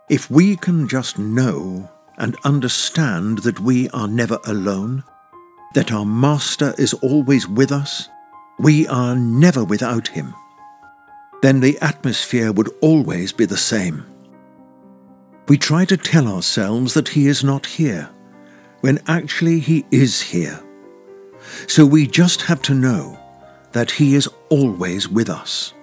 If we can just know and understand that we are never alone, that our Master is always with us, we are never without him, then the atmosphere would always be the same. We try to tell ourselves that he is not here, when actually he is here. So we just have to know that he is always with us.